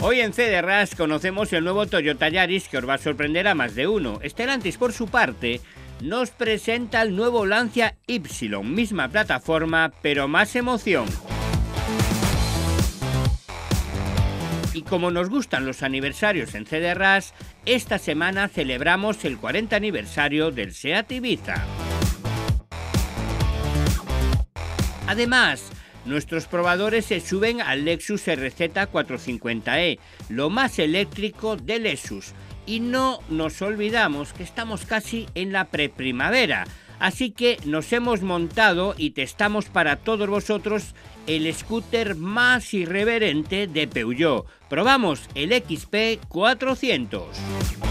Hoy en CDRAS conocemos el nuevo Toyota Yaris que os va a sorprender a más de uno. Stellantis, por su parte, nos presenta el nuevo Lancia Y, misma plataforma, pero más emoción. Y como nos gustan los aniversarios en CDRAS, esta semana celebramos el 40 aniversario del SEAT Ibiza. Además, nuestros probadores se suben al Lexus RZ 450e, lo más eléctrico de Lexus. Y no nos olvidamos que estamos casi en la preprimavera, así que nos hemos montado y testamos para todos vosotros el scooter más irreverente de Peugeot. Probamos el XP 400.